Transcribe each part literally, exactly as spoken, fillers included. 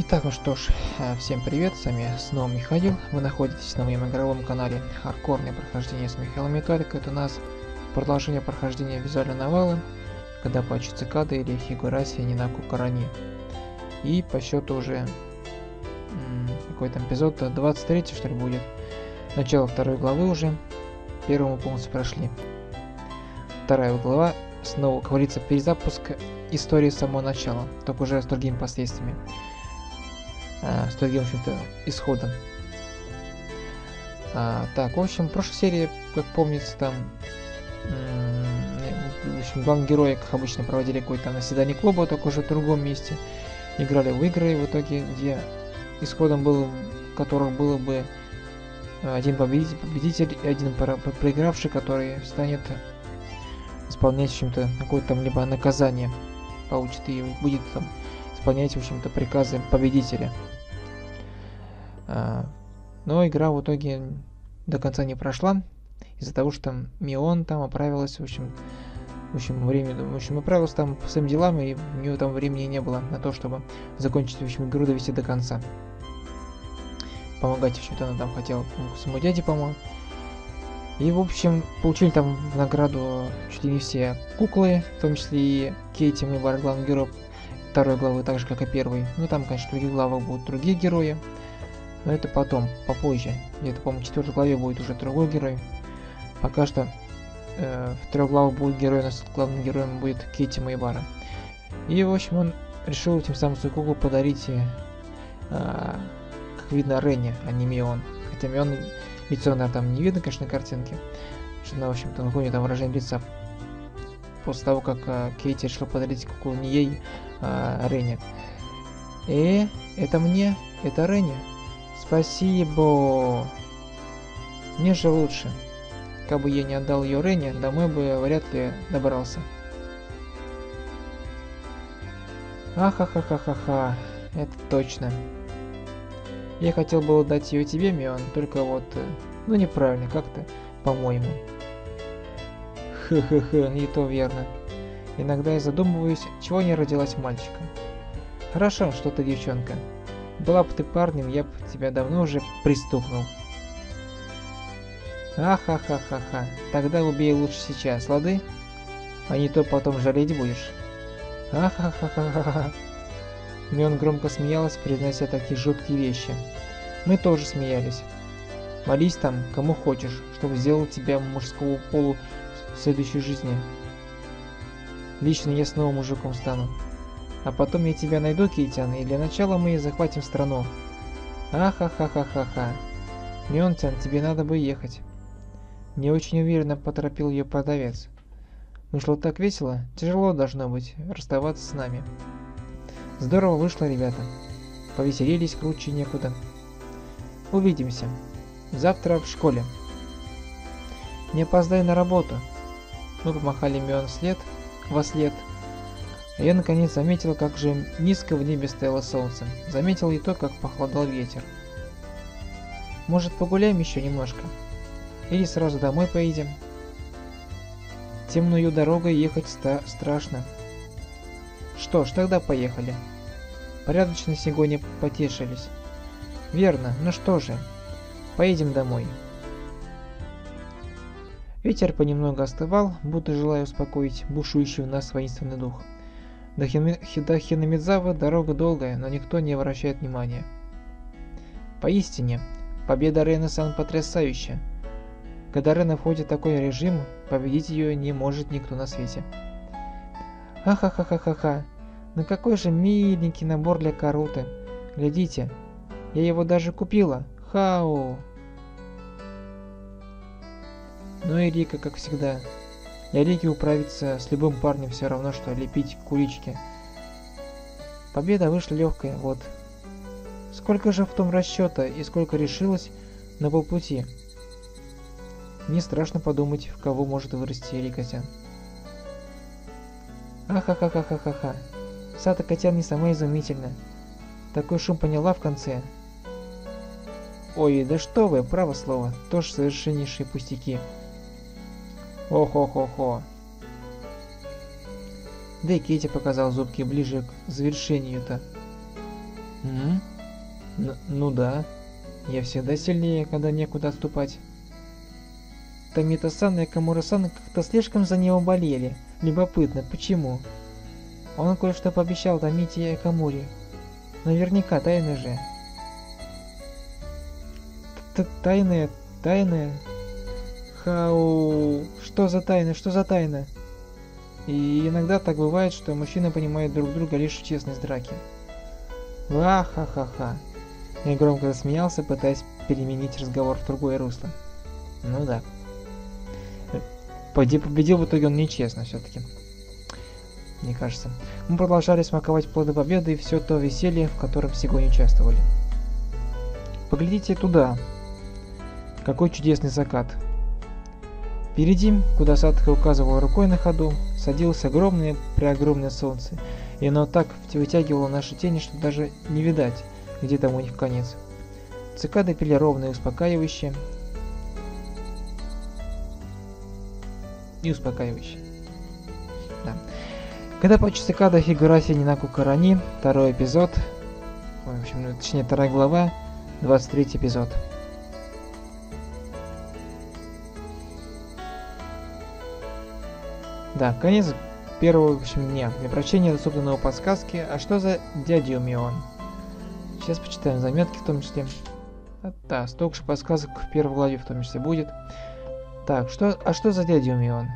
Итак, ну что ж, э, всем привет, с вами снова Михаил. Вы находитесь на моем игровом канале Хардкорное прохождение с Михаилом Металлик. Это у нас продолжение прохождения визуальной новеллы «Когда плачут цикады» или «Хигураси Нинаку Карани». И по счету уже какой там эпизод, двадцать третий что ли будет. Начало второй главы уже. Первую мы полностью прошли. Вторая глава, снова, как говорится, перезапуск истории с самого начала, только уже с другими последствиями. А, с другим, в общем-то, исходом. А, так, в общем, в прошлой серии, как помнится, там в общем, главные герои, как обычно, проводили какое-то наседание клуба, только уже в другом месте. Играли в игры, в итоге, где исходом был, которых было бы один победитель, победитель и один проигравший, который станет исполнять, в общем-то, какое-то там либо наказание получит и будет там исполнять, в общем-то, приказы победителя. А, но игра в итоге до конца не прошла из-за того, что там Мион там оправилась, в общем, в общем, время, в общем, оправилась там по своим делам, и у нее там времени не было на то, чтобы закончить, в общем, игру, довести до конца. Помогать, в общем-то, она там хотела своему дяде, по-моему. И, в общем, получили там в награду чуть ли не все куклы, в том числе и Кейти Мэйбар, главный герой второй главы, так же, как и первой. Ну, там, конечно, в других главах будут другие герои, но это потом, попозже. Где-то, по-моему, в четвертой главе будет уже другой герой. Пока что э, в трех главах будет герой, у нас главным героем будет Кейти Мэйбара. И, в общем, он решил тем самым свою куклу подарить, э, как видно, Рене, а не Мион. Хотя Мион... Лицо, наверное, там не видно, конечно, на картинке. Что она, в общем-то, какое там выражение лица. После того, как а, Кейти решила подарить куклу не ей, а Рене. Э, это мне? Это Рене? Спасибо. Мне же лучше. Как бы я не отдал ее Рене, домой бы вряд ли добрался. Ахахахахаха. Это точно. Я хотел было дать ее тебе, Мион, только вот... Ну, неправильно, как-то, по-моему. Хе-хе-хе, не то верно. Иногда я задумываюсь, чего не родилась мальчиком. Хорошо, что ты девчонка. Была бы ты парнем, я бы тебя давно уже пристукнул. Ахахахаха. Тогда убей лучше сейчас, лады? А не то потом жалеть будешь. Ахахахаха. Мион громко смеялась, произнося такие жуткие вещи. Мы тоже смеялись. Молись там, кому хочешь, чтобы сделал тебя мужского полу в следующей жизни. Лично я снова мужиком стану. А потом я тебя найду, Кейтян, и для начала мы захватим страну. Ахахахахаха. Мионтян, тебе надо бы ехать. Не очень уверенно поторопил ее продавец. Вышло так весело, тяжело должно быть расставаться с нами. Здорово вышло, ребята. Повеселились круче некуда. Увидимся. Завтра в школе. Не опоздай на работу. Мы помахали Мион вслед, во след. А я наконец заметил, как же низко в небе стояло солнце. Заметил и то, как похолодал ветер. Может, погуляем еще немножко? Или сразу домой поедем? Темную дорогой ехать ста страшно. Что ж, тогда поехали. Порядочно сегодня потешились. Верно, ну что же, поедем домой. Ветер понемногу остывал, будто желая успокоить бушующий в нас воинственный дух. До, Хин... до Хинамидзавы дорога долгая, но никто не обращает внимания. Поистине, победа Рены-сан потрясающая. Когда Рена входит в такой режим, победить ее не может никто на свете. Ха-ха-ха-ха-ха-ха. Ну какой же миленький набор для Каруты. Глядите, я его даже купила. Хау. Ну и Рика, как всегда. Для Рики управиться с любым парнем все равно, что лепить кулички. Победа вышла легкая, вот. Сколько же в том расчета и сколько решилось на полпути. Мне страшно подумать, в кого может вырасти Рика-тян. Ахахахахаха. Сата Котян не самая изумительна. Такой шум поняла в конце. Ой, да что вы, право слово, тоже совершеннейшие пустяки. Ох-ох-ох-ох. Да и Кейти показал зубки ближе к завершению-то. М? Н ну да. Я всегда сильнее, когда некуда отступать. Томита-сан и Камура-сан как-то слишком за него болели. Любопытно, почему? Он кое-что пообещал Томите и Камуре. Наверняка тайны же. Т Тайны, тайны. Хау... Что за тайна, что за тайна? И иногда так бывает, что мужчины понимают друг друга лишь в честной драке. Ва-ха-ха-ха. Я громко засмеялся, пытаясь переменить разговор в другое русло. Ну да. Пойди победил в итоге он нечестно все-таки. Мне кажется. Мы продолжали смаковать плоды победы и все то веселье, в котором сегодня участвовали. Поглядите туда. Какой чудесный закат. Впереди, куда Сатока указывал рукой на ходу, садилось огромное преогромное солнце, и оно так вытягивало наши тени, что даже не видать, где там у них конец. Цикады пели ровно и успокаивающе. И успокаивающе. Да. Когда по цикада Хигураси Нинаку Карани, второй эпизод, ой, в общем, ну, точнее вторая глава, двадцать третий эпизод. Да, конец первого, в общем, дня. Для прочтения доступны новые подсказки. А что за дядя Юмион? Сейчас почитаем заметки в том числе. А, да, столько же подсказок в первой главе в том числе будет. Так, что, а что за дядя Юмион?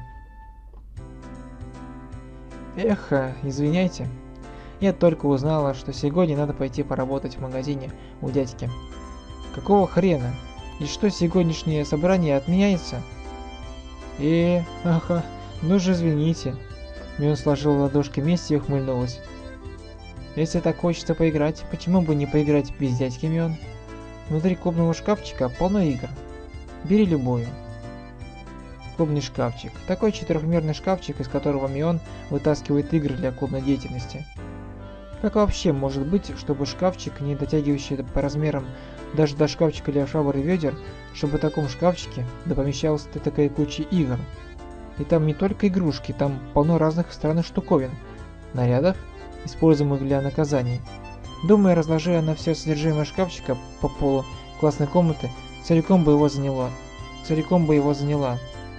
Эх, извиняйте. Я только узнала, что сегодня надо пойти поработать в магазине у дядьки. Какого хрена? И что сегодняшнее собрание отменяется? Э, ага. Ну же, извините. Мион сложил ладошки вместе и ухмыльнулась. Если так хочется поиграть, почему бы не поиграть без дядьки Мион? Внутри клубного шкафчика полно игр. Бери любую. Клубный шкафчик. Такой четырехмерный шкафчик, из которого Мион вытаскивает игры для клубной деятельности. Как вообще может быть, чтобы шкафчик, не дотягивающий по размерам даже до шкафчика для швабр и ведер, чтобы в таком шкафчике да помещалась такая куча игр? И там не только игрушки, там полно разных странных штуковин, нарядов, используемых для наказаний. Думаю, разложи она все содержимое шкафчика по полу классной комнаты, целиком бы его заняло. Целиком бы его заняла.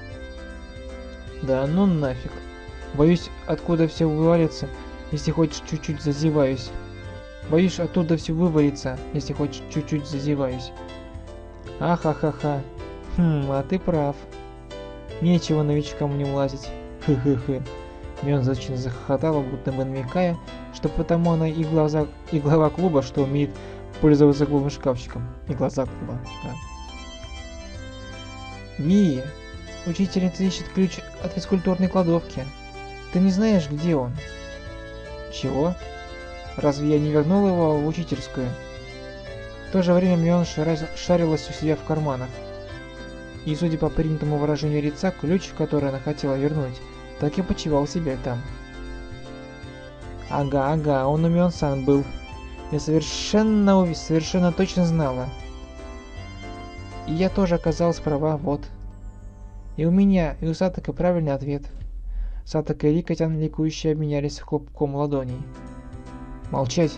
Да ну нафиг. Боюсь, откуда все вывалится, если хоть чуть-чуть зазеваюсь. Боюсь, оттуда все вывалится, если хоть чуть-чуть зазеваюсь. Ахахаха. Хм, а ты прав. Нечего новичкам не влазить. Хы-хы-хы. Мион зачем захохотала, будто бы намекая, что потому она и, глаза, и глава клуба, что умеет пользоваться клубным шкафчиком. И глаза клуба, да. Мия, учительница ищет ключ от физкультурной кладовки. Ты не знаешь, где он? Чего? Разве я не вернул его в учительскую? В то же время Мион шарилась у себя в карманах. И, судя по принятому выражению лица, ключ, который она хотела вернуть, так и почивал себе там. Ага, ага, он у Мион-сан был. Я совершенно, совершенно точно знала. И я тоже оказалась права, вот. И у меня, и у Сатока правильный ответ. Сатока и Рикотян ликующе обменялись хлопком ладоней. Молчать.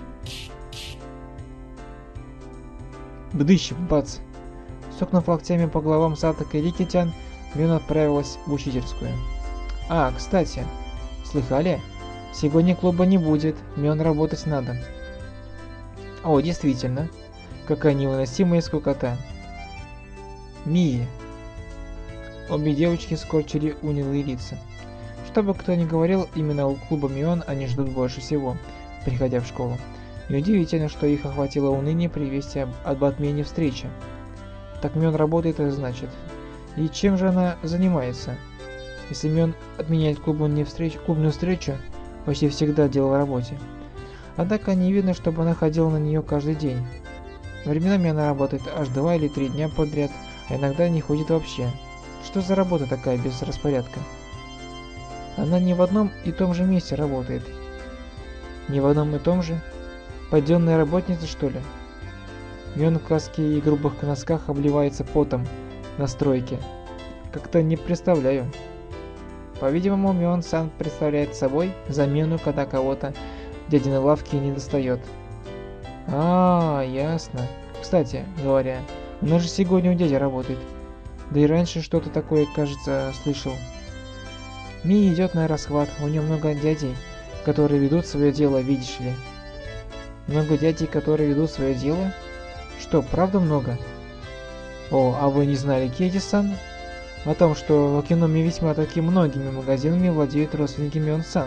Бдыщ, бац. Стукнув локтями по головам Сатока и Рикотян, Мион отправилась в учительскую. А, кстати, слыхали? Сегодня клуба не будет, Мион работать надо. О, действительно. Какая невыносимая скукота. Мия. Обе девочки скорчили унылые лица. Что бы кто ни говорил, именно у клуба Мион они ждут больше всего, приходя в школу. Неудивительно, что их охватило уныние при вести об, об отмене встречи. Так Мион работает, это значит. И чем же она занимается? Если Мион отменяет клубную встречу, клубную встречу, почти всегда дело в работе. Однако не видно, чтобы она ходила на нее каждый день. Временами она работает аж два или три дня подряд, а иногда не ходит вообще. Что за работа такая без распорядка? Она не в одном и том же месте работает. Не в одном и том же? Подденная работница, что ли? Мион в каске и грубых носках обливается потом на стройке. Как-то не представляю. По-видимому, Мион-сан представляет собой замену, когда кого-то дядиной лавки не достает. А, ясно. Кстати говоря, у нас же сегодня у дяди работает. Да и раньше что-то такое, кажется, слышал. Мия идет на расхват, у нее много дядей, которые ведут свое дело, видишь ли. Много дядей, которые ведут свое дело? Что, правда много? О, а вы не знали, Кейти-сан? О том, что в Акиноме весьма таки многими магазинами владеют родственники Мион-сан.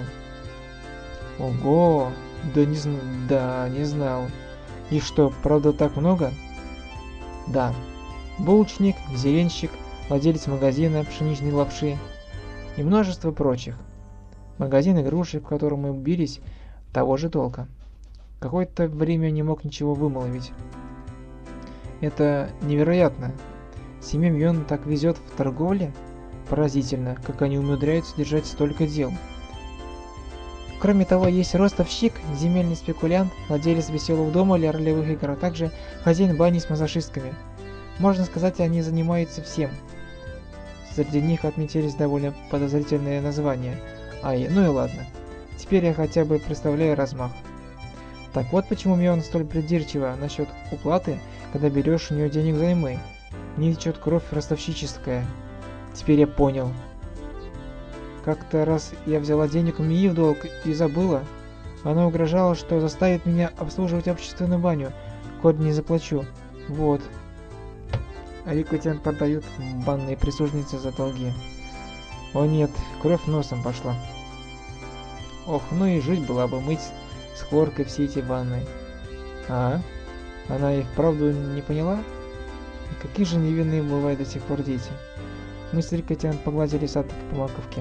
Ого, да не, зн... да, не знал. И что, правда так много? Да. Булочник, зеленщик, владелец магазина пшеничной лапши и множество прочих. Магазин игрушек, в котором мы бились, того же толка. Какое-то время не мог ничего вымолвить. Это невероятно. Семье Мион так везет в торговле? Поразительно, как они умудряются держать столько дел. Кроме того, есть ростовщик, земельный спекулянт, владелец веселого дома для ролевых игр, а также хозяин бани с массажистками. Можно сказать, они занимаются всем. Среди них отметились довольно подозрительные названия. Ай, ну и ладно. Теперь я хотя бы представляю размах. Так вот почему Мион столь придирчива насчет уплаты, когда берешь у нее денег взаймы. Не течет кровь ростовщическая. Теперь я понял. Как-то раз я взяла денег у Мии в долг и забыла. Она угрожала, что заставит меня обслуживать общественную баню, коль не заплачу. Вот. А Рикутян продают банные прислужницы за долги. О нет, кровь носом пошла. Ох, ну и жить была бы мыть с хлоркой все эти ванны. А? Она и вправду не поняла? Какие же невинные бывают до сих пор дети. Мы с Рикутян погладили Сатака по маковке.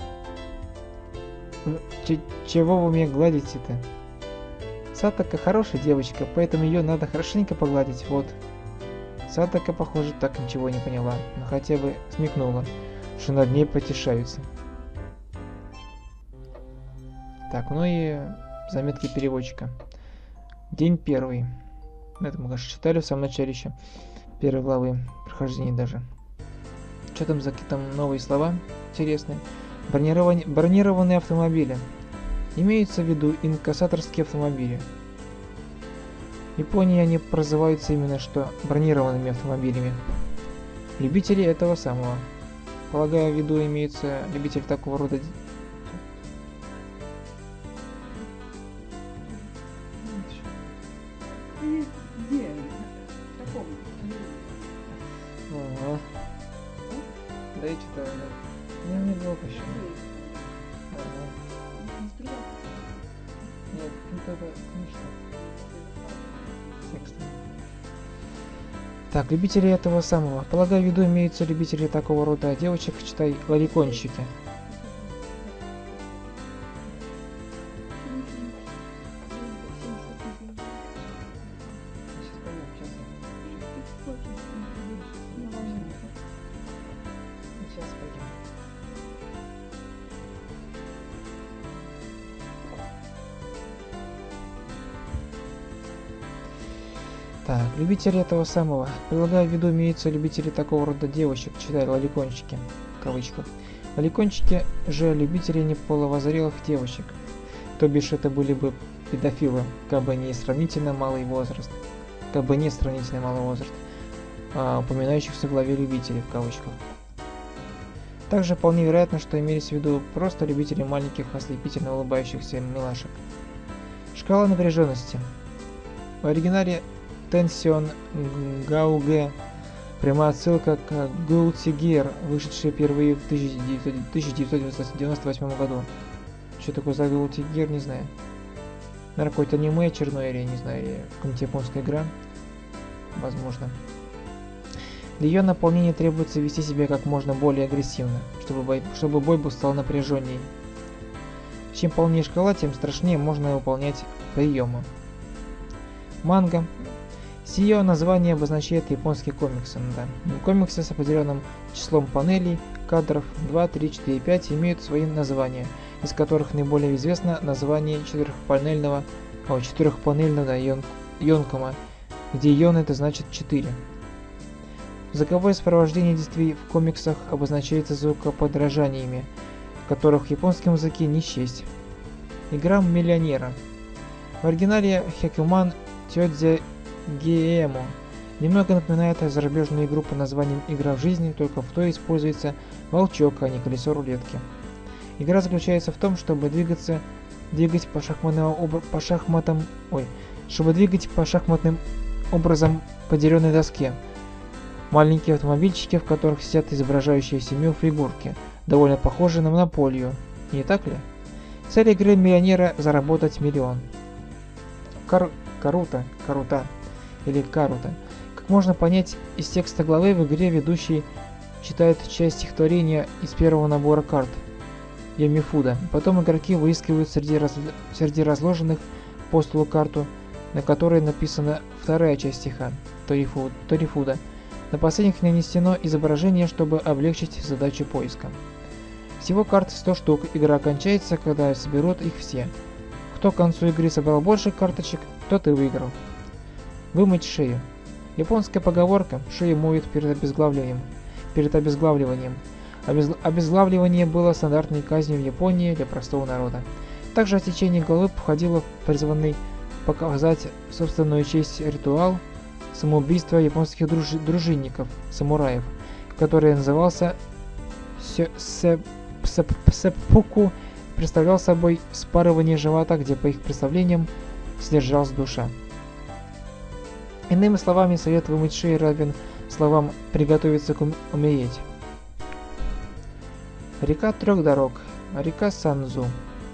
Ч чего вы меня гладите-то? Сатака хорошая девочка, поэтому ее надо хорошенько погладить, вот. Сатака, похоже, так ничего не поняла, но хотя бы смекнула, что над ней потешаются. Так, ну и заметки переводчика. День первый. Это мы, конечно, читали в самом начале еще. Первой главы, прохождения даже. Что там за какие-то новые слова интересные? Бронирование, бронированные автомобили. Имеются в виду инкассаторские автомобили. В Японии они прозываются именно что бронированными автомобилями. Любители этого самого. Полагаю, в виду имеются любители такого рода... Ага. Да и что-то... Не, не было еще. Ага. Нет, ну-то конечно. Так, любители этого самого. Полагаю, в виду имеются любители такого рода девочек, читай, лариконщики. Так, любители этого самого. Прилагаю в виду имеются любители такого рода девочек, читай, лоликончики, в кавычках. Лоликончики же любители неполовозрелых девочек. То бишь это были бы педофилы, как бы не сравнительно малый возраст. Как бы не сравнительно малый возраст, а, упоминающихся в главе любителей, в кавычках. Также вполне вероятно, что имелись в виду просто любители маленьких ослепительно улыбающихся милашек. Шкала напряженности. В оригинале Тенсион Гауге. Прямая отсылка к Guilty Gear, вышедшей впервые в тысяча девятьсот девяносто восьмом году. Что такое за Guilty Gear, не знаю. Наверное, какое-то аниме очередное, или не знаю, или какая-нибудь японская игра. Возможно. Для ее наполнения требуется вести себя как можно более агрессивно, чтобы бой, чтобы бой был стал напряженней. Чем полнее шкала, тем страшнее можно выполнять приемы. Манга. Сие название обозначает японские комиксы. Да. Комиксы с определенным числом панелей, кадров два, три, четыре, пять имеют свои названия, из которых наиболее известно название четырехпанельного, о, четырехпанельного йон, йонкома, где йон это значит четыре. Звуковое сопровождение действий в комиксах обозначается звукоподражаниями, которых в японском языке не счесть. Игра миллионера. В оригинале Хекуман Тёдзе Гиэмо. Немного напоминает зарубежную игру под названием «Игра в жизни», только в той используется волчок, а не колесо рулетки. Игра заключается в том, чтобы двигаться, двигать по шахматным, по шахматам, ой, чтобы двигать по шахматным образом по деревянной доске. Маленькие автомобильчики, в которых сидят изображающие семью фигурки, довольно похожи на монополию, не так ли? Цель игры миллионера – заработать миллион. Кар... Карута, Карута или Карута. Как можно понять из текста главы, в игре ведущий читает часть стихотворения из первого набора карт Ямифуда. Потом игроки выискивают среди, раз... среди разложенных по столу карту, на которой написана вторая часть стиха Торифу... Торифуда. На последних нанесено изображение, чтобы облегчить задачу поиска. Всего карт сто штук, игра кончается, когда соберут их все. Кто к концу игры собрал больше карточек, тот и выиграл. Вымыть шею. Японская поговорка «шею моют перед обезглавливанием». Перед обезглавливанием. Обез... Обезглавливание было стандартной казнью в Японии для простого народа. Также отсечение головы входило в призванный показать собственную честь ритуал самоубийства японских друж... дружинников, самураев, который назывался сэппуку, представлял собой спарывание живота, где, по их представлениям, содержалась душа. Иными словами, совет вымыть шею равен словам «приготовиться к умереть». Река трех дорог. Река Санзу.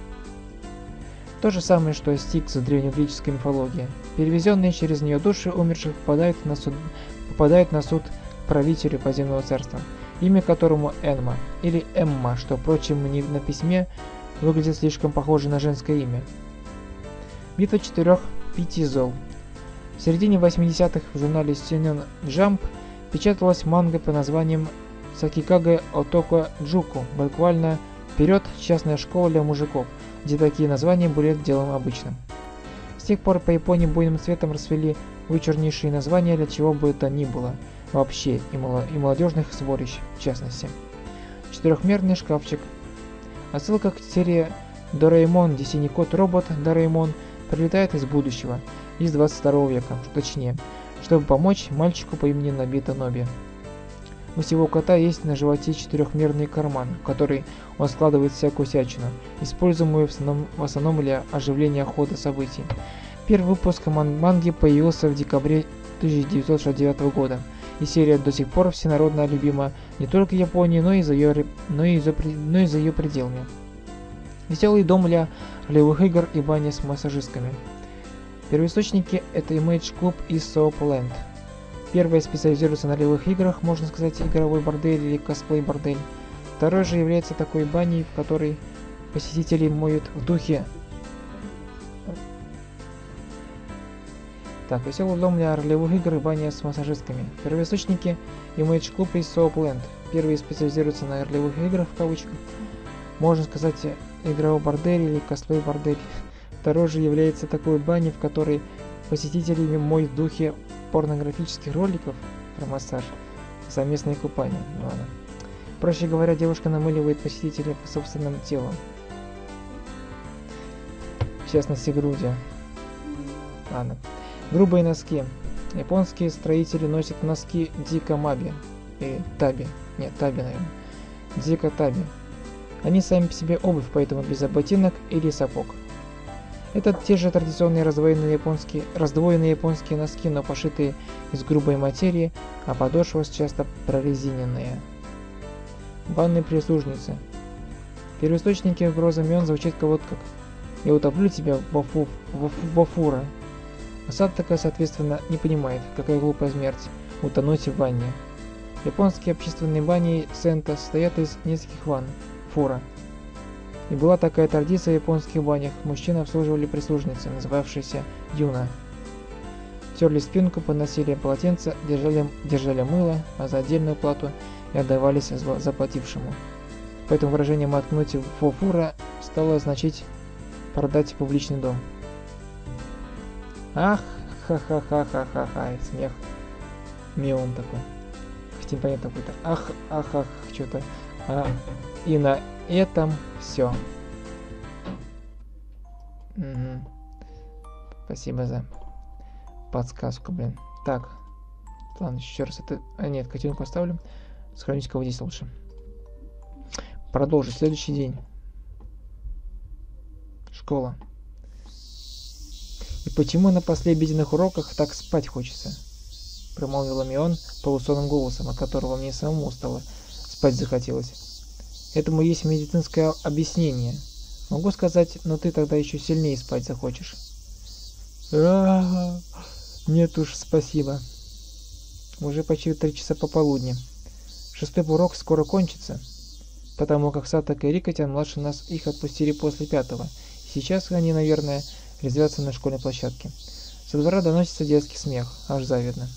То же самое, что Стикс в древнегреческой мифологии. Перевезенные через нее души умерших попадают на суд, попадают на суд к правителю подземного царства, имя которому Энма, или Эмма, что, впрочем, на письме выглядит слишком похоже на женское имя. Битва четырех пяти зол. В середине восьмидесятых в журнале Shonen Jump печаталась манга под названием Сакикаге Отоко Джуку, буквально «Вперед! Частная школа для мужиков», где такие названия были делом обычным. С тех пор по Японии буйным цветом расцвели вычурнейшие названия для чего бы то ни было, вообще, и, мало, и молодежных сборищ, в частности. Четырехмерный шкафчик. Отсылка к серии Дораэмон, где синий кот-робот Дораэмон прилетает из будущего, из двадцать второго века, точнее, чтобы помочь мальчику по имени Нобита Ноби. У всего кота есть на животе четырехмерный карман, в который он складывает всякую всячину, используемую в основном, в основном для оживления хода событий. Первый выпуск ман манги появился в декабре тысяча девятьсот шестьдесят девятого года, и серия до сих пор всенародно любима не только Японией, но и за ее, но и за, но и за ее пределами. Веселый дом для ролевых игр и баня с массажистками. Первоисточники – это Image Club и Soapland. Первое специализируется на ролевых играх, можно сказать, игровой бордель или косплей-бордель. Второй же является такой баней, в которой посетители моют в духе. Так, веселый дом для ролевых игр и баня с массажистками. Первоисточники Image Club и Soapland. Первые специализируются на ролевых играх, в кавычках. Можно сказать, игровой бордель или косплей-бордель. Второй же является такой баней, в которой посетители моют в духе порнографических роликов про массаж и совместное купание. Ну, ладно. Проще говоря, девушка намыливает посетителя по собственным телам. В частности, груди. Ладно. Грубые носки. Японские строители носят носки Дика-маби. Или таби. Нет, таби, наверное. Дика-таби. Они сами по себе обувь, поэтому без ботинок или сапог. Это те же традиционные раздвоенные японские, раздвоенные японские носки, но пошитые из грубой материи, а подошвы часто прорезиненные. Банные прислужницы. Первоисточники угрозы имен звучит вот как «Я утоплю тебя во, фу, во, фу, во фура». Асатака, соответственно, не понимает, какая глупая смерть – утонуть в ванне. Японские общественные бани сента состоят из нескольких ванн – фура. И была такая традиция в японских банях. Мужчины обслуживали прислужницы, называвшиеся юна. Терли спинку, поносили полотенце, держали, держали мыло, а за отдельную плату и отдавались заплатившему. Поэтому выражение «маткнуть в фура» стало означать продать публичный дом. Ах, ха-ха-ха-ха-ха-ха, смех. Мион такой. Хотя непонятно какой-то. Ах, ах, ах, что-то. А, и на этом все. Угу. Спасибо за Подсказку, блин. Так. Ладно, еще раз это... А, нет, котенок поставлю. Сохранить кого здесь лучше. Продолжить. Следующий день. Школа. И почему на последних уроках так спать хочется? Промолвила Мион полусонным голосом, от которого мне самому стало спать захотелось. Этому есть медицинское объяснение. Могу сказать, но ты тогда еще сильнее спать захочешь. А-а-а, нет уж, спасибо. Уже почти три часа пополудни. Шестой урок скоро кончится, потому как Сатока и Рикотян младше нас их отпустили после пятого. Сейчас они, наверное, резвятся на школьной площадке. Со двора доносится детский смех, аж завидно.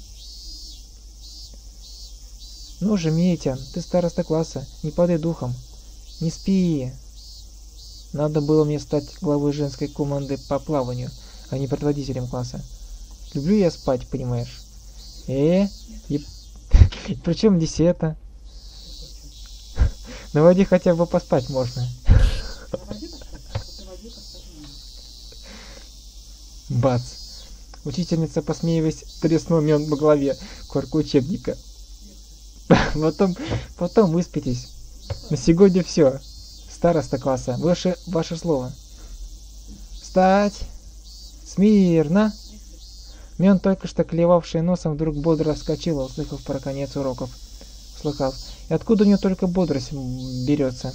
Ну же, Митян, ты староста класса, не падай духом. Не спи. Надо было мне стать главой женской команды по плаванию, а не предводителем класса. Люблю я спать, понимаешь. Э, и... Причем здесь это? На воде хотя бы поспать можно. Бац. Учительница, посмеиваясь, треснула меня по голове корку учебника. Потом, потом выспитесь. На сегодня все. Староста класса, ваше, ваше слово. Встать! Смирно! Мион, только что клевавшая носом, вдруг бодро вскочила, услыхав про конец уроков. Услыхав. И откуда у нее только бодрость берется?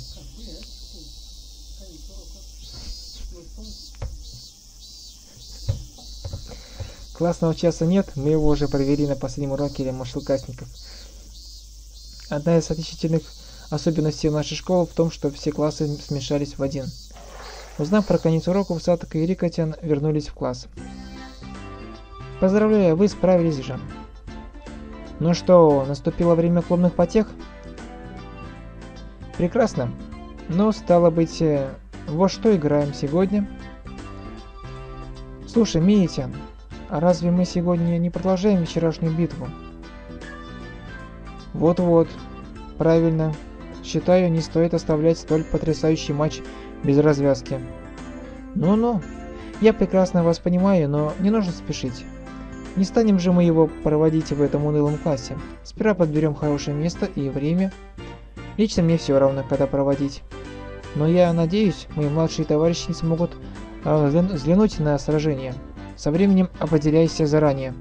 Классного часа нет, мы его уже провели на последнем уроке для младшеклассников. Одна из отличительных особенностей нашей школы в том, что все классы смешались в один. Узнав про конец уроков, Сатока и Рикотян вернулись в класс. Поздравляю, вы справились же. Ну что, наступило время клубных потех? Прекрасно. Ну, стало быть, во что играем сегодня? Слушай, Митян, а разве мы сегодня не продолжаем вчерашнюю битву? Вот-вот, правильно. Считаю, не стоит оставлять столь потрясающий матч без развязки. Ну-ну, я прекрасно вас понимаю, но не нужно спешить. Не станем же мы его проводить в этом унылом классе. Сперва подберем хорошее место и время. Лично мне все равно, когда проводить. Но я надеюсь, мои младшие товарищи не смогут э, взглянуть на сражение. Со временем определяйся заранее.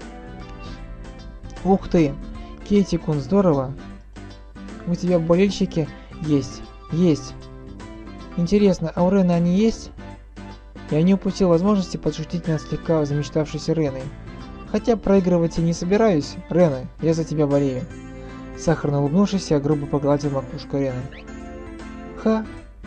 Ух ты! Кейти-кун, здорово! У тебя болельщики есть? Есть! Интересно, а у Рены они есть? Я не упустил возможности подшутить над слегка замечтавшейся Реной. Хотя проигрывать и не собираюсь, Рена, я за тебя болею. Сахарно улыбнувшись, я грубо погладил макушку Рены. Ха...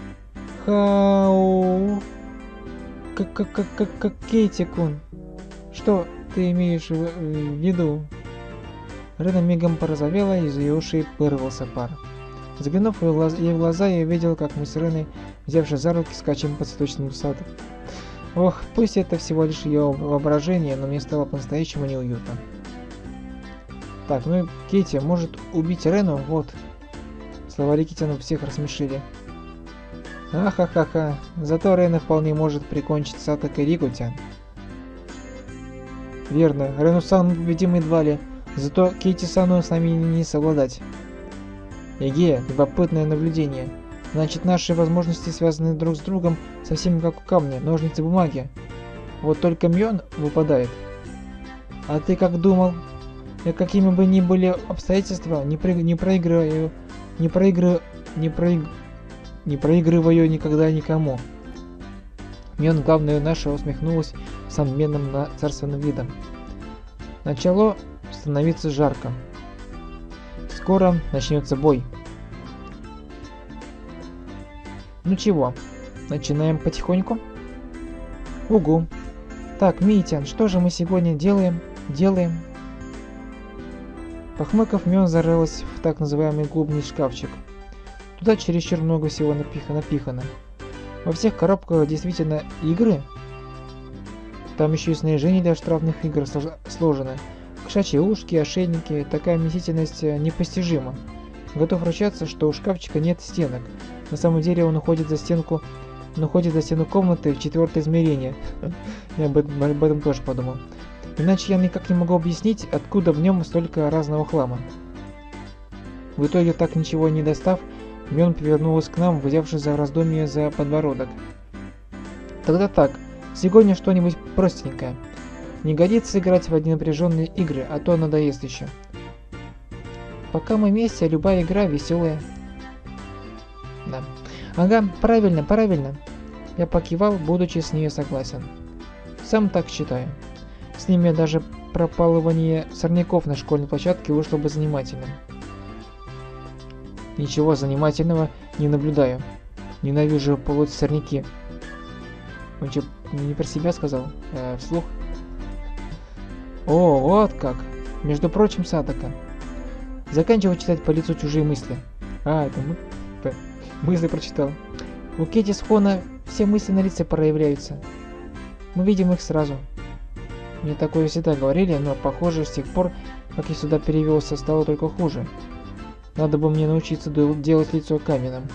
Хау... Как-как-как-как Кейти-кун. Что ты имеешь в, в виду? Рена мигом порозовела, и из ее ушей вырвался пар. Заглянув ей в глаза, я увидел, как мы с Реной, взявшись за руки, скачем по цветочному саду. Ох, пусть это всего лишь ее воображение, но мне стало по-настоящему неуютно. Так, ну и Кейти, может убить Рену? Вот. Слова Рикотяна всех рассмешили. Ахахаха, зато Рена вполне может прикончить Сатока и Рикотян. Верно, Рену-сан мы победим едва ли, зато Кейти-сану с нами не совладать. Эге, любопытное наблюдение. Значит, наши возможности связаны друг с другом совсем как у камня, ножницы, бумаги. Вот только Мион выпадает. А ты как думал? Я какими бы ни были обстоятельства, не, при... не проигрываю, не проигрываю, не проиг... не проигрываю никогда никому. Мион, главное наше, усмехнулась с надменным на царственным видом. Начало становиться жарко. Скоро начнется бой. Ну чего, начинаем потихоньку? Угу. Так, Митян, что же мы сегодня делаем? Делаем. Похмыков, Мион зарылась в так называемый клубный шкафчик. Туда чересчур много всего напихано, напихано. Во всех коробках действительно игры. Там еще и снаряжение для штрафных игр сложено. Кошачьи ушки, ошейники, такая вместительность непостижима. Готов ручаться, что у шкафчика нет стенок. На самом деле он уходит за стенку, он уходит за стену комнаты в четвертое измерение. Я об этом, об этом тоже подумал. Иначе я никак не могу объяснить, откуда в нем столько разного хлама. В итоге, так ничего не достав, Мион повернулась к нам, взявшись за раздумье за подбородок. Тогда так, сегодня что-нибудь простенькое. Не годится играть в одни напряженные игры, а то надоест еще. Пока мы вместе, любая игра веселая. Да. Ага, правильно, правильно. Я покивал, будучи с ней согласен. Сам так считаю. С ними даже пропалывание сорняков на школьной площадке вышло бы занимательным. Ничего занимательного не наблюдаю. Ненавижу полоть сорняки. Он что, не про себя сказал? Э, вслух? О, вот как. Между прочим, Сатока. Заканчиваю читать по лицу чужие мысли. А, это мы... это мысли прочитал. У Кэти с Хона все мысли на лице проявляются. Мы видим их сразу. Мне такое всегда говорили, но, похоже, с тех пор, как я сюда перевелся, стало только хуже. Надо бы мне научиться делать лицо каменным.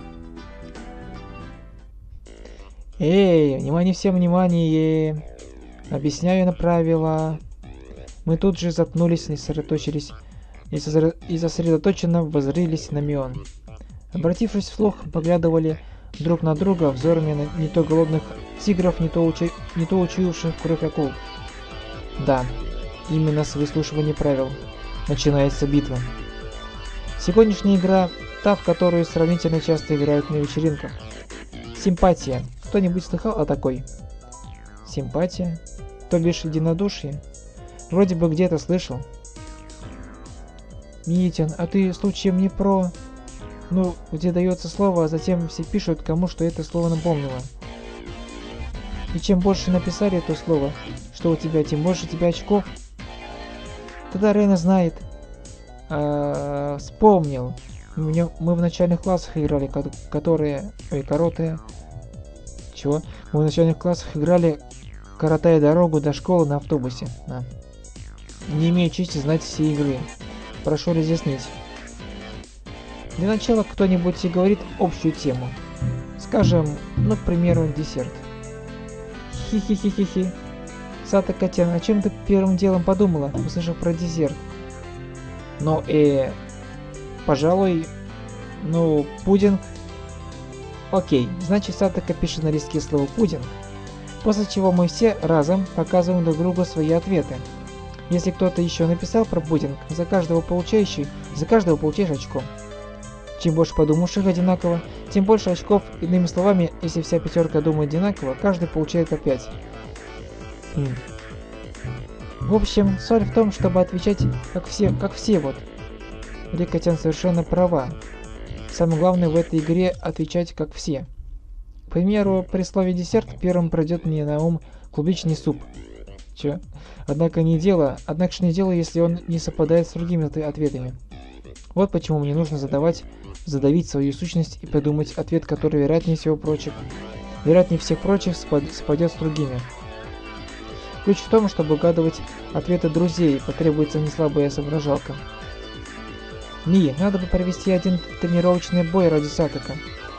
Эй, внимание всем, внимание! Объясняю на правила. Мы тут же заткнулись, не сосредоточились и, сосред... и сосредоточенно воззрились на Мион. Обратившись вслух, поглядывали друг на друга взорами на не то голодных тигров, не то, учи... не то учуявших кровь акул. Да, именно с выслушивания правил начинается битва. Сегодняшняя игра та, в которую сравнительно часто играют на вечеринках. Симпатия. Кто-нибудь слыхал о такой? Симпатия? То бишь единодушие? Вроде бы где-то слышал. Митин, а ты случаем не про... Ну, где дается слово, а затем все пишут, кому что это слово напомнило. И чем больше написали это слово, что у тебя, тем больше у тебя очков. Тогда Рейна знает. А, вспомнил. Мы в начальных классах играли, которые... Ой, коротые... Чего? Мы в начальных классах играли, коротая дорогу до школы на автобусе. А. Не имею чести знать все игры. Прошу разъяснить. Для начала кто-нибудь и говорит общую тему. Скажем, ну, к примеру, десерт. Хи-хи-хи-хи-хи. Сата Котян, о чем ты первым делом подумала, услышав про десерт? Ну, э... Пожалуй... Ну, пудинг. Окей, значит Сатока пишет на листке слово «пудинг», после чего мы все разом показываем друг другу свои ответы. Если кто-то еще написал про пудинг, за каждого получающий, за каждого получаешь очко. Чем больше подумавших одинаково, тем больше очков. Иными словами, если вся пятерка думает одинаково, каждый получает по пять. Хм. В общем, соль в том, чтобы отвечать как все, как все вот. Рикотян совершенно права. Самое главное в этой игре отвечать как все. К примеру, при слове десерт первым пройдет мне на ум клубничный суп. Че? Однако не дело, однако же не дело, если он не совпадает с другими ответами. Вот почему мне нужно задавать, задавить свою сущность и придумать ответ, который вероятнее всего прочих, вероятнее всех прочих совпадет с другими. Ключ в том, чтобы угадывать ответы друзей, потребуется неслабая соображалка. Ми, надо бы провести один тренировочный бой ради Сатока.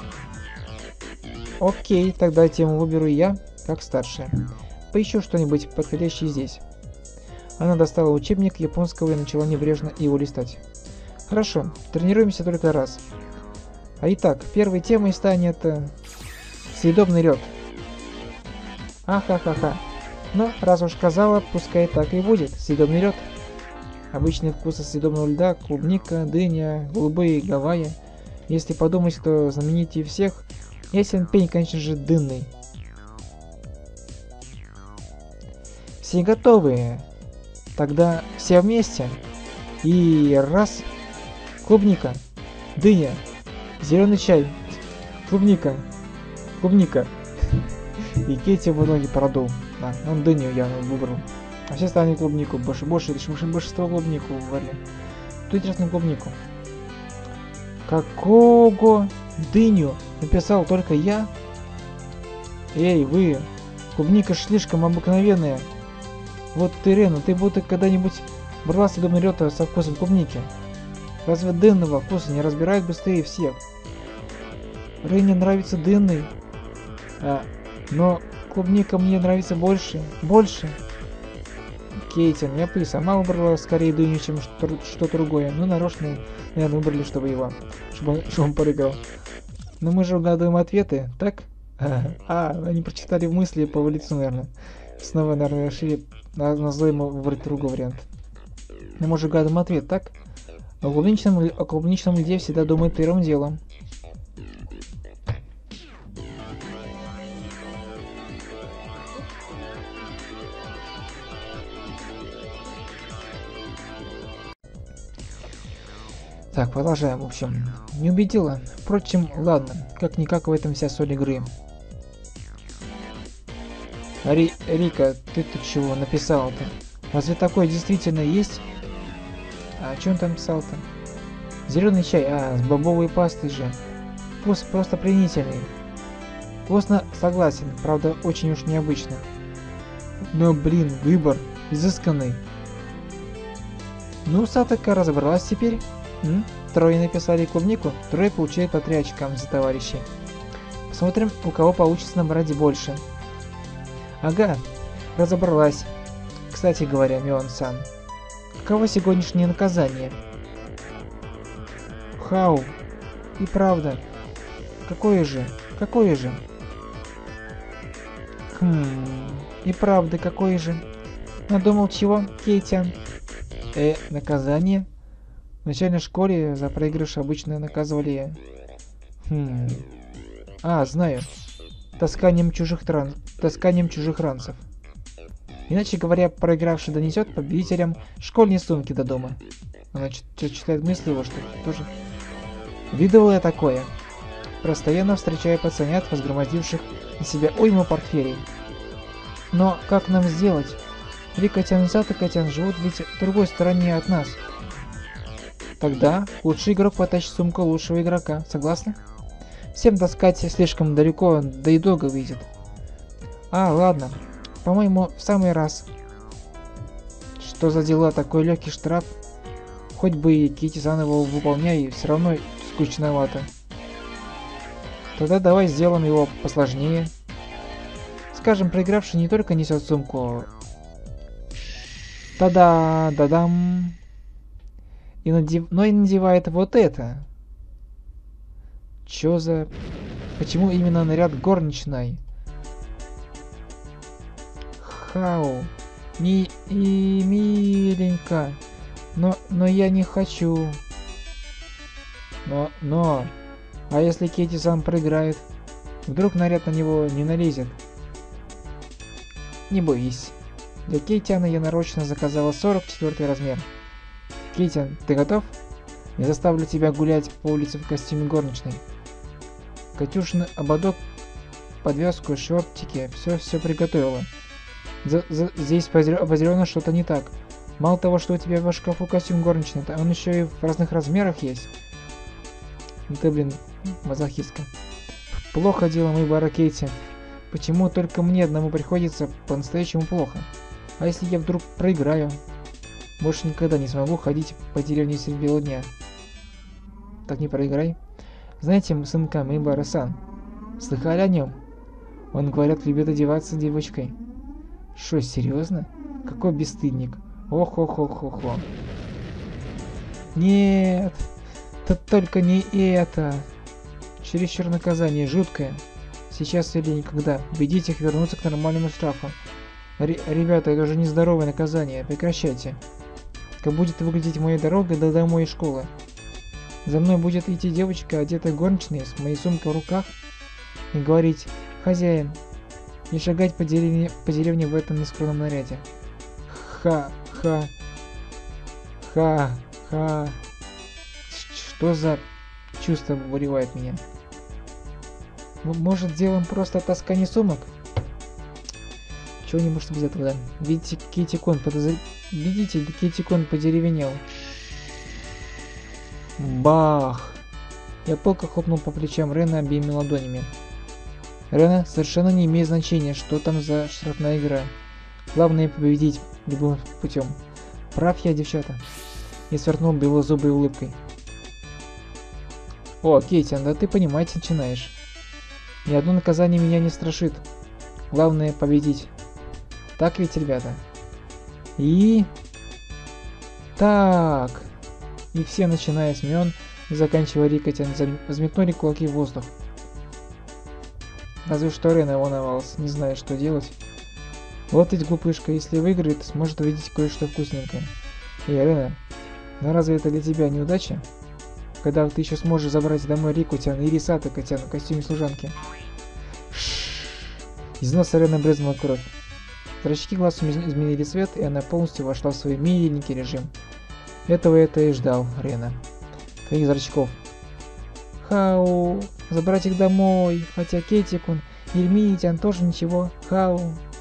Окей, тогда тему выберу я, как старшая. Поищу что-нибудь подходящее здесь. Она достала учебник японского и начала небрежно его листать. Хорошо, тренируемся только раз. А итак, первой темой станет... Э, съедобный лед. Ахахаха. Но, раз уж сказала, пускай так и будет. Съедобный лед. Обычные вкусы съедобного льда, клубника, дыня, голубые Гавайи. Если подумать, то знаменитее всех, ясен пень, конечно же, дынный. Все готовы? Тогда все вместе. И раз. Клубника, дыня, зеленый чай, клубника, клубника. И Кэти в ноги продул. Да, он дыню явно выбрал. А все остальные клубнику, больше, больше, большинство клубнику выбрали. Тут интересно клубнику. Какого дыню написал только я? Эй, вы, клубника слишком обыкновенная. Вот ты, Рена, ты будто когда-нибудь брала съедобный лед со вкусом клубники. Разве дынного вкуса не разбирают быстрее всех? Рене нравится дынный, а, но клубника мне нравится больше, больше. Кейтин, я бы и сама выбрала скорее Дуню, чем что-то другое. Ну, нарочно, наверное, выбрали, чтобы его, чтобы он, чтобы он прыгал. Но мы же угадываем ответы, так? А, они прочитали мысли по лицу, наверное. Снова, наверное, решили на, на зло ему выбрать другой вариант. Но мы же угадываем ответ, так? О клубничном, о клубничном льде всегда думают первым делом. Так, продолжаем, в общем. Не убедила. Впрочем, ладно. Как-никак в этом вся соль игры. Ри Рика, ты тут чего написал-то? Разве такое действительно есть? А что он там писал-то? Зеленый чай, а, с бобовой пастой же. Вкус просто пленительный. Вкусно, согласен, правда очень уж необычно. Но, блин, выбор изысканный. Ну, Сатока разобралась теперь. М? Трое написали клубнику, трое получают по три очкам за товарищей. Посмотрим, у кого получится набрать больше. Ага, разобралась. Кстати говоря, Мион-сан, каково сегодняшнее наказание? Хау, и правда. Какое же? Какое же? Хм, и правда, какое же? Надумал чего, Кейтян? Э, наказание? В начальной школе за проигрыш обычно наказывали... Хм... А, знаю. Тасканием чужих тран... Тасканием чужих ранцев. Иначе говоря, проигравший донесет победителям школьные сумки до дома. Она читает мысли его, что тоже... Видывал я такое. Постоянно встречаю пацанят, возгромоздивших на себя уйму портфелей. Но как нам сделать? Рика-тян и Сатока-тян живут ведь в другой стороне от нас. Тогда лучший игрок потащит сумку лучшего игрока, согласны? Всем таскать слишком далеко, да и долго выйдет. А, ладно. По-моему, в самый раз. Что за дела, такой легкий штраф? Хоть бы и Кити-сан его выполняй, все равно скучновато. Тогда давай сделаем его посложнее. Скажем, проигравший не только несет сумку. Та-да, да-дам. И надев... Но и надевает вот это. Чё за... Почему именно наряд горничной? Хау. Ми... И... Миленько. Но... Но я не хочу. Но... Но... А если Кейти-сан проиграет? Вдруг наряд на него не налезет? Не боись. Для Кейтяна я нарочно заказала сорок четвёртый размер. Кейтян, ты готов? Я заставлю тебя гулять по улице в костюме горничной. Катюшин ободок, подвязку, шортики, все-все приготовила. За -за Здесь определенно что-то не так. Мало того, что у тебя в шкафу костюм горничной, он еще и в разных размерах есть. Ты, блин, мазохистка. Плохо дело, мой бара Кейти. Почему только мне одному приходится по-настоящему плохо? А если я вдруг проиграю? Больше никогда не смогу ходить по деревне средь бела дня. Так не проиграй. Знаете, сынка Мейбара-сан, слыхали о нем? Он, говорят, любит одеваться девочкой. Шо, серьезно? Какой бесстыдник. Ох-ох-ох-ох-ох. Нет, тут только не это. Чересчур наказание жуткое. Сейчас или никогда. Убедите их вернуться к нормальному штрафу. Р ребята, это уже нездоровое наказание. Прекращайте. Как будет выглядеть моя дорога до домой и школы? За мной будет идти девочка, одетая горничной, с моей сумкой в руках, и говорить: «Хозяин», и шагать по деревне, по деревне в этом нескромном наряде. Ха-ха. Ха-ха. Что за чувство буревает меня? Может, сделаем просто таскание сумок? Чего-нибудь без этого, да? Видите, Китти-кун подозр... Видите, Китти-кун подеревенел. Бах! Я пылко хлопнул по плечам Рена обеими ладонями. Рена, совершенно не имеет значения, что там за штрафная игра. Главное победить любым путем. Прав я, девчата. И сверкнул белозубой улыбкой. О, Кейтян, да ты понимать начинаешь. Ни одно наказание меня не страшит. Главное победить. Так ведь, ребята? И... Так. И все, начиная с Мион и заканчивая Рикотян, взметнули кулаки в воздух. Разве что Рена волновался, не зная, что делать. Вот ведь глупышка, если выиграет, сможет увидеть кое-что вкусненькое. Эй, Рена, но разве это для тебя неудача? Когда ты еще сможешь забрать домой Рикотян и Рисата Котян в костюме служанки. Из носа Рены брызнула кровь. Зрачки глаз изменили цвет, и она полностью вошла в свой миленький режим. Этого это и ждал Рена. Твоих зрачков. Хау, забрать их домой, хотя Кейтикун и Митян тоже ничего. Хау.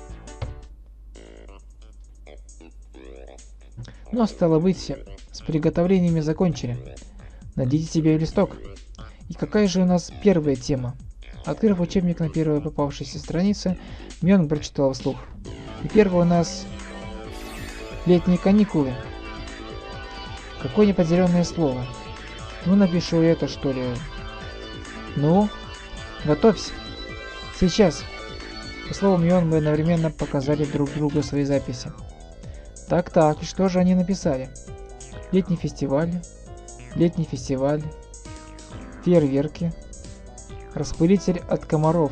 Но стало быть, с приготовлениями закончили. Найдите себе листок. И какая же у нас первая тема? Открыв учебник на первой попавшейся странице, Мион прочитал вслух. И первое у нас летние каникулы. Какое неподзеленное слово. Ну, напишу это, что ли. Ну, готовься. Сейчас. По словам Мион мы одновременно показали друг другу свои записи. Так-так, и что же они написали? Летний фестиваль. Летний фестиваль. Фейерверки. Распылитель от комаров.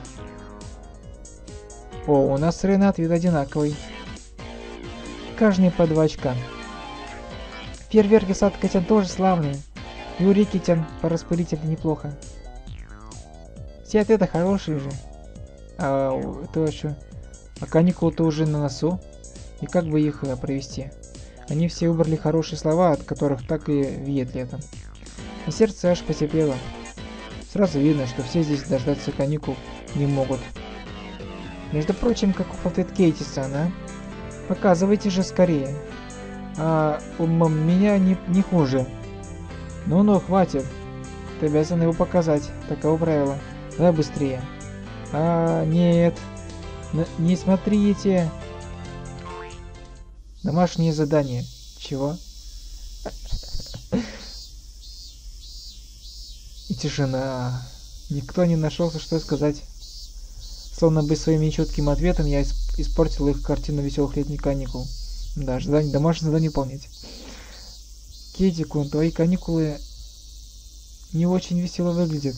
О, у нас с Рена ответ одинаковый. Каждый по два очка. Фейерверки с Аткотян тоже славные. И у Рикотян по распылителю неплохо. Все ответы хорошие же. А это что? А каникулы-то уже на носу. И как бы их провести? Они все выбрали хорошие слова, от которых так и веет летом. И сердце аж потеплело. Сразу видно, что все здесь дождаться каникул не могут. Между прочим, как ответ Кейти-сан, а? Показывайте же скорее. А у меня не, не хуже. Ну-ну, хватит. Ты обязан его показать. Таково правило. Давай быстрее. А, нет. Н не смотрите. Домашнее задание. Чего? И тишина. Никто не нашелся, что сказать. Словно бы своим нечетким ответом я испортил их картину веселых летних каникул. Да, задание, домашнее задание выполнять. Кейти-кун, твои каникулы не очень весело выглядят.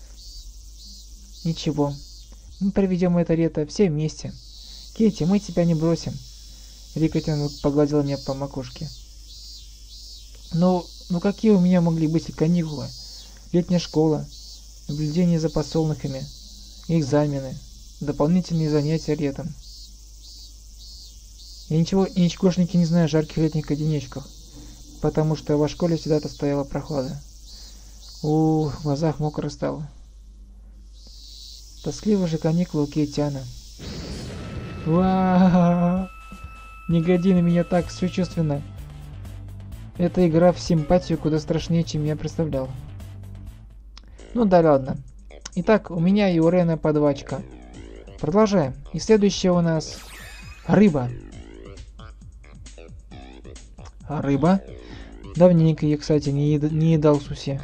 Ничего. Мы проведем это лето все вместе. Кейти, мы тебя не бросим. Рикотян погладила меня по макушке. Ну, ну какие у меня могли быть каникулы? Летняя школа, наблюдение за подсолнухами, экзамены, дополнительные занятия летом. Я ничего, я ничегошники не знаю о жарких летних одиночках, потому что во школе всегда-то стояла прохлада. Ух, в глазах мокро стало. Тоскливо же каникулы у Кейтяна. Вау! Не годи на меня так сочувственно. Эта игра в симпатию куда страшнее, чем я представлял. Ну да ладно. Итак, у меня и у Рена по два очка. Продолжаем. И следующее у нас рыба. А рыба? Давненько я, кстати, не, ед не едал суси.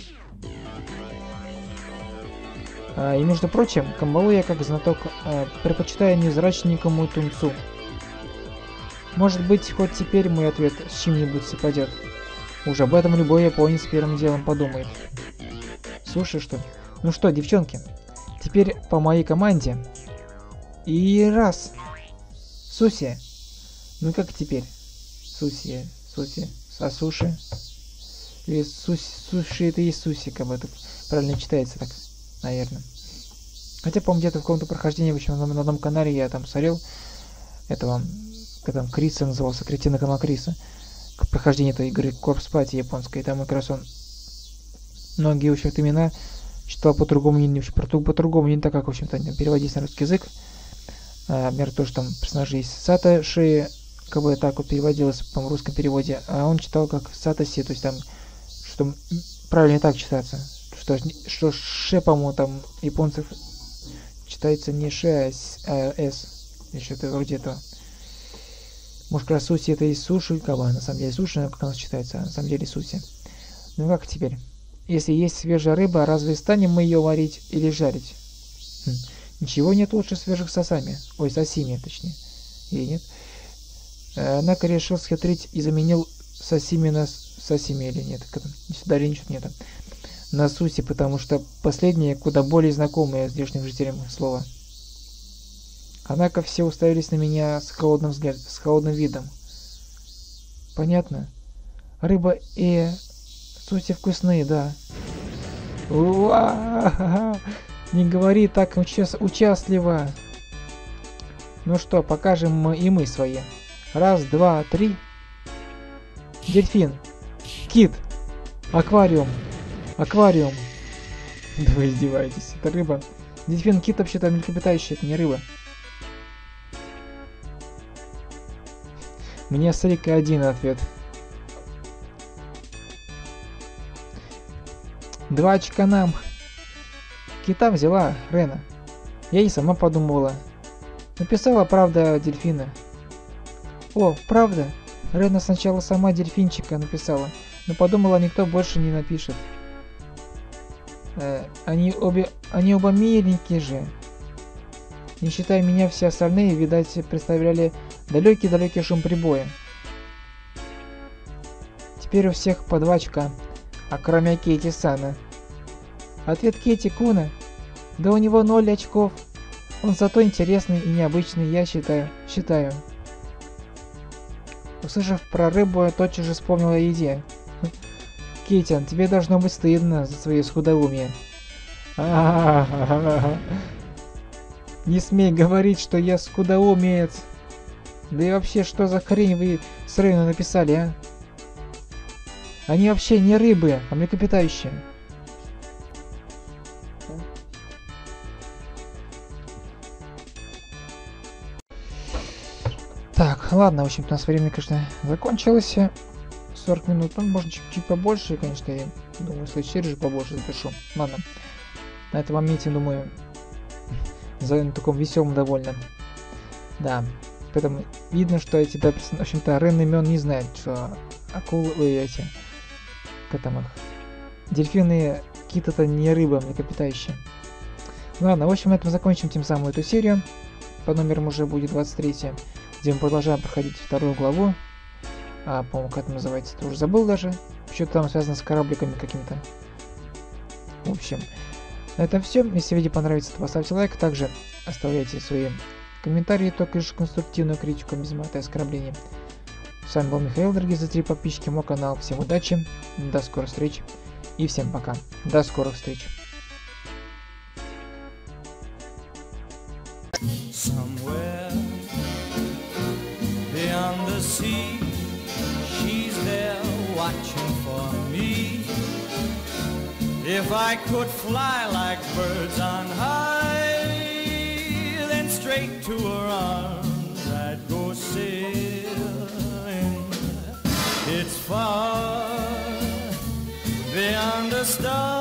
А, и между прочим, камбалу я как знаток а, предпочитаю невзрачненькому тунцу. Может быть, хоть теперь мой ответ с чем-нибудь совпадет. Уж об этом любой японец первым делом подумает. Суши, что ли? Ну что, девчонки, теперь по моей команде. И раз. Суси. Ну как теперь? Суси, суси. А суши? Или суси, суши это и суси, как бы это правильно читается так, наверное. Хотя, по-моему, где-то в каком-то прохождении, в общем, на, на одном канале я там смотрел этого, как там Криса назывался, Кретина Кама Криса, к прохождению этой игры Corpse Party японской, и там как раз он многие, в общем-то, имена читал по-другому, не, по-другому, не так, как, в общем-то, переводить на русский язык. А, например, то, что там персонажи есть Сатоши, как бы так вот переводилось, по-моему, в русском переводе, а он читал как Сатоси, то есть там, что правильно так читаться, что, что Ше, по-моему, там японцев читается не Ше, а С, еще это вроде этого. Может, как раз суси это и суши, как бы, на самом деле суши, как у нас читается, а на самом деле суси. Ну как теперь? Если есть свежая рыба, разве станем мы ее варить или жарить? Хм. Ничего нет лучше свежих сосами. Ой, сосими, точнее. Или нет? Однако решил схитрить и заменил сосими на сосими или нет. Сюда или ничего нет. На суси, потому что последнее куда более знакомое здешним жителям слово. Однако все уставились на меня с холодным взглядом, с холодным видом. Понятно? Рыба и суси вкусные, да. Уа-ха-ха! Не говори так уча- участливо. Ну что, покажем и мы свои. Раз, два, три. Дельфин. Кит. Аквариум. Аквариум. Да вы издеваетесь. Это рыба. Дельфин, кит вообще-то млекопитающий, это не рыба. Мне с Рикой один ответ. Два очка нам. Кита взяла Рена. Я и сама подумала. Написала, правда, дельфина. О, правда? Рена сначала сама дельфинчика написала, но подумала, никто больше не напишет. Э, они обе, они оба миленькие же. Не считая меня, все остальные, видать, представляли далекий-далекий шум прибоя. Теперь у всех по два очка, а кроме Кейти Сана. Ответ Кейти Куна. Да у него ноль очков. Он зато интересный и необычный, я считаю. Считаю. Услышав про рыбу, я тотчас же вспомнил о еде. Кейтян, тебе должно быть стыдно за свое скудоумие. Не смей говорить, что я скудоумец. Да и вообще, что за хрень вы с Рейну написали, а? Они вообще не рыбы, а млекопитающие. Так, ладно, в общем-то, у нас время, конечно, закончилось. сорок минут, ну, можно чуть-чуть побольше, конечно, я думаю, в следующий раз побольше запишу. Ладно, на этом моменте, думаю, за таком веселым довольно. Да, поэтому видно, что эти, да, в общем-то, Рен имен не знает, что акулы эти, как там их, дельфины, киты-то не рыба, млекопитающие. Ладно, в общем, на этом закончим тем самым эту серию. По номерам уже будет двадцать третья, где мы продолжаем проходить вторую главу. А, по-моему, как это называется, ты уже забыл даже. Что-то там связано с корабликами какими-то. В общем, на этом все. Если видео понравится, то поставьте лайк. Также оставляйте свои комментарии, только лишь конструктивную критику, без мата и оскорблений. С вами был Михаил, дорогие зрители, подписчики, мой канал. Всем удачи, до скорых встреч и всем пока. До скорых встреч. Somewhere beyond the sea, she's there watching for me. If I could fly like birds on high, then straight to her arms I'd go sailing. It's far beyond the stars.